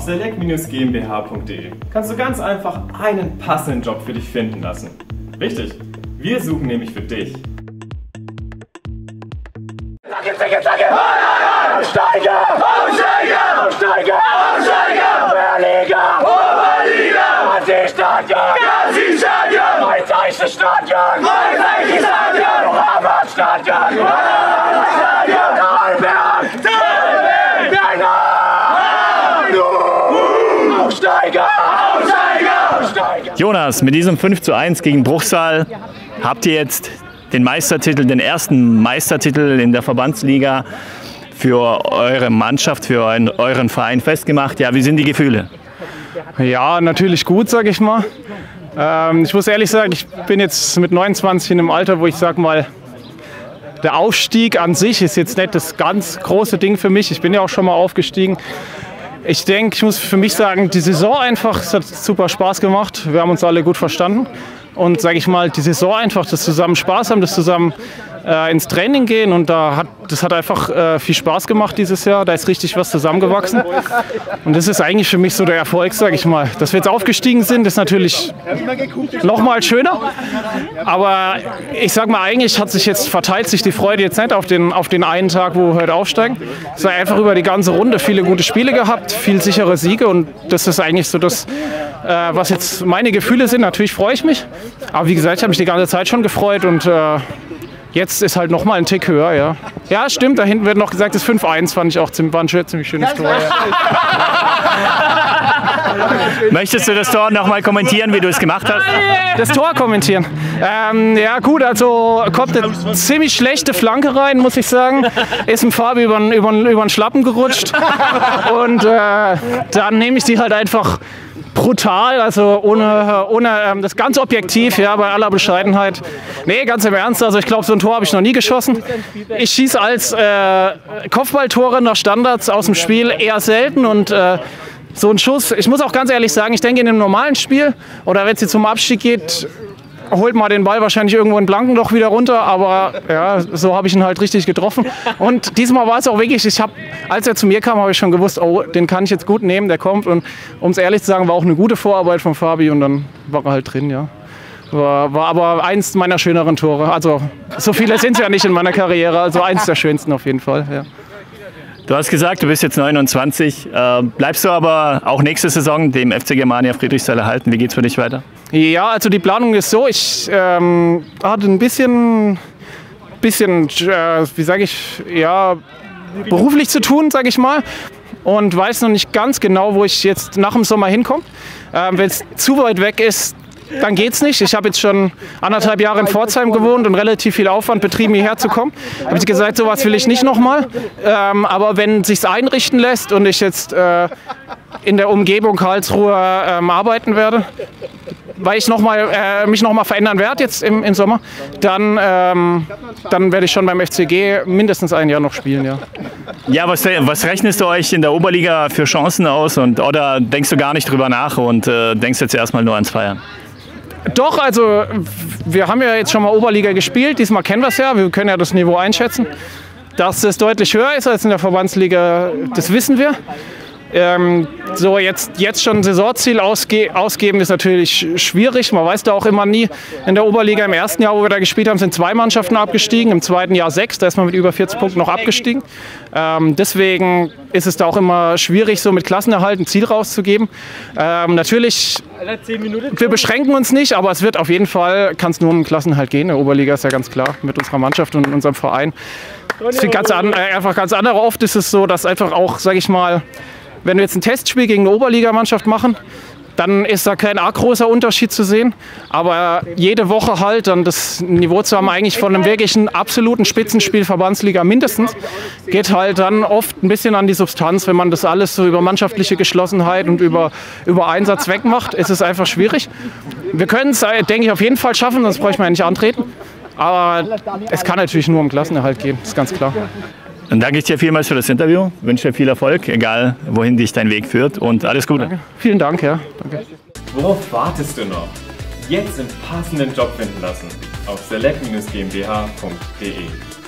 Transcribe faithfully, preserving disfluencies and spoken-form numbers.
select Bindestrich G m b h punkt de kannst du ganz einfach einen passenden Job für dich finden lassen. Richtig, wir suchen nämlich für dich. Zacke, zacke, zacke! Aufsteiger! Aufsteiger! Aufsteiger! Aufsteiger! Oberliga! Oberliga! Gazi-Stadion! Gazi-Stadion! Main-Zeichen-Stadion! Main-Zeichen-Stadion! Rabat-Stadion! Rabat-Stadion! Talberg! Talberg! Bernhard! Aufsteiger! Aufsteiger! Aufsteiger! Jonas, mit diesem fünf zu eins gegen Bruchsal habt ihr jetzt den Meistertitel, den ersten Meistertitel in der Verbandsliga für eure Mannschaft, für euren Verein festgemacht. Ja, wie sind die Gefühle? Ja, natürlich gut, sage ich mal. Ähm, ich muss ehrlich sagen, ich bin jetzt mit neunundzwanzig in einem Alter, wo ich sage mal, der Aufstieg an sich ist jetzt nicht das ganz große Ding für mich. Ich bin ja auch schon mal aufgestiegen. Ich denke, ich muss für mich sagen, die Saison einfach, es hat super Spaß gemacht. Wir haben uns alle gut verstanden. Und sage ich mal, die Saison einfach, das zusammen Spaß haben, das zusammen äh, ins Training gehen. Und da hat, das hat einfach äh, viel Spaß gemacht dieses Jahr. Da ist richtig was zusammengewachsen. Und das ist eigentlich für mich so der Erfolg, sage ich mal. Dass wir jetzt aufgestiegen sind, ist natürlich noch mal schöner. Aber ich sage mal, eigentlich hat sich jetzt verteilt sich die Freude jetzt nicht auf den, auf den einen Tag, wo wir heute aufsteigen. Es war einfach über die ganze Runde viele gute Spiele gehabt, viel sichere Siege. Und das ist eigentlich so das, äh, was jetzt meine Gefühle sind. Natürlich freue ich mich. Aber wie gesagt, ich habe mich die ganze Zeit schon gefreut und äh, jetzt ist halt noch mal ein Tick höher. Ja, ja stimmt, da hinten wird noch gesagt, das fünf eins fand ich auch ziemlich, war ein ziemlich schönes Tor. Ja. Möchtest du das Tor noch mal kommentieren, wie du es gemacht hast? Das Tor kommentieren? Ähm, ja gut, also kommt eine ziemlich schlechte Flanke rein, muss ich sagen. Ist ein Fabi über den über, über Schlappen gerutscht und äh, dann nehme ich die halt einfach brutal, also ohne, ohne ähm, das ganz objektiv, ja, bei aller Bescheidenheit. Nee, ganz im Ernst, also ich glaube, so ein Tor habe ich noch nie geschossen. Ich schieße als äh, Kopfballtore nach Standards aus dem Spiel eher selten und äh, so ein Schuss, ich muss auch ganz ehrlich sagen, ich denke in einem normalen Spiel oder wenn es jetzt zum Abstieg geht, holt mal den Ball wahrscheinlich irgendwo in Blankenloch wieder runter, aber ja, so habe ich ihn halt richtig getroffen. Und diesmal war es auch wirklich, ich habe, als er zu mir kam, habe ich schon gewusst, oh, den kann ich jetzt gut nehmen, der kommt. Und um es ehrlich zu sagen, war auch eine gute Vorarbeit von Fabi und dann war er halt drin, ja. War, war aber eins meiner schöneren Tore. Also so viele sind es ja nicht in meiner Karriere, also eins der schönsten auf jeden Fall, ja. Du hast gesagt, du bist jetzt neunundzwanzig. Äh, bleibst du aber auch nächste Saison dem F C Germania Friedrichsthal erhalten? Wie geht es für dich weiter? Ja, also die Planung ist so, ich ähm, hatte ein bisschen, bisschen äh, wie sage ich, ja, beruflich zu tun, sage ich mal. Und weiß noch nicht ganz genau, wo ich jetzt nach dem Sommer hinkomme. Ähm, wenn es zu weit weg ist, dann geht's nicht. Ich habe jetzt schon anderthalb Jahre in Pforzheim gewohnt und relativ viel Aufwand betrieben, hierher zu kommen. Habe ich gesagt, sowas will ich nicht nochmal. Ähm, aber wenn es sich einrichten lässt und ich jetzt äh, in der Umgebung Karlsruhe ähm, arbeiten werde, weil ich noch mal, äh, mich noch mal verändern werde jetzt im, im Sommer, dann, ähm, dann werde ich schon beim F C G mindestens ein Jahr noch spielen. Ja, ja was, was rechnest du euch in der Oberliga für Chancen aus? Und, oder denkst du gar nicht drüber nach und äh, denkst jetzt erstmal nur ans Feiern? Doch, also wir haben ja jetzt schon mal Oberliga gespielt, diesmal kennen wir es ja, wir können ja das Niveau einschätzen. Dass es deutlich höher ist als in der Verbandsliga, das wissen wir. Ähm, so jetzt, jetzt schon ein Saisonziel ausge ausgeben ist natürlich schwierig. Man weiß da auch immer nie. In der Oberliga im ersten Jahr, wo wir da gespielt haben, sind zwei Mannschaften abgestiegen. Im zweiten Jahr sechs. Da ist man mit über vierzig Punkten noch abgestiegen. Ähm, deswegen ist es da auch immer schwierig, so mit Klassenerhalt ein Ziel rauszugeben. Ähm, natürlich, wir beschränken uns nicht, aber es wird auf jeden Fall, kann es nur um den Klassenerhalt gehen. In der Oberliga ist ja ganz klar mit unserer Mannschaft und unserem Verein. Es sind ganz an, äh, einfach ganz andere. Oft ist es so, dass einfach auch, sage ich mal, wenn wir jetzt ein Testspiel gegen eine Oberligamannschaft machen, dann ist da kein arg großer Unterschied zu sehen. Aber jede Woche halt dann das Niveau zu haben, eigentlich von einem wirklichen absoluten Spitzenspiel Verbandsliga mindestens, geht halt dann oft ein bisschen an die Substanz. Wenn man das alles so über mannschaftliche Geschlossenheit und über, über Einsatz wegmacht, ist es einfach schwierig. Wir können es, denke ich, auf jeden Fall schaffen, sonst bräuchte man ja nicht antreten. Aber es kann natürlich nur um Klassenerhalt gehen, ist ganz klar. Dann danke ich dir vielmals für das Interview, wünsche dir viel Erfolg, egal wohin dich dein Weg führt und alles Gute. Danke. Vielen Dank, ja. Danke. Worauf wartest du noch? Jetzt einen passenden Job finden lassen auf select Bindestrich G m b h punkt de.